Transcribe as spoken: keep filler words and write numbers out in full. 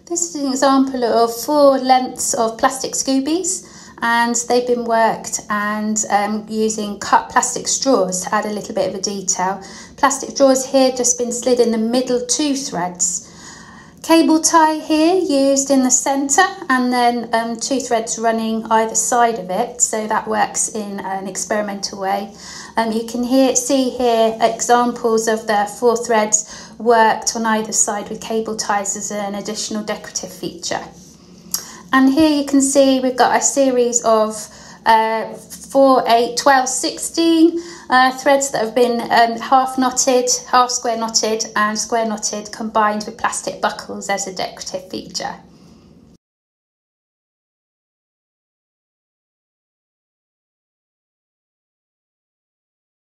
This is an example of four lengths of plastic Scoobies, and they've been worked and um, using cut plastic straws to add a little bit of a detail. Plastic straws here just been slid in the middle two threads. Cable tie here used in the centre, and then um, two threads running either side of it, so that works in an experimental way. Um, you can hear, see here examples of the four threads worked on either side with cable ties as an additional decorative feature. And here you can see we've got a series of uh, four, eight, twelve, sixteen uh, threads that have been um, half knotted, half square knotted and square knotted, combined with plastic buckles as a decorative feature.